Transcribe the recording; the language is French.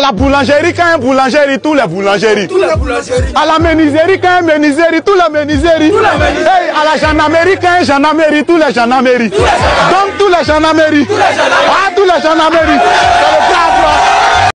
la boulangerie, quand un boulangerie, tous les boulangeries. À la menuiserie, quand un menuiserie, tous les menuiseries. Hey, à la gendarmerie, quand un gendarmerie, tous les gendarmeries. Donc tous les gendarmeries. Ah, tous les gendarmeries.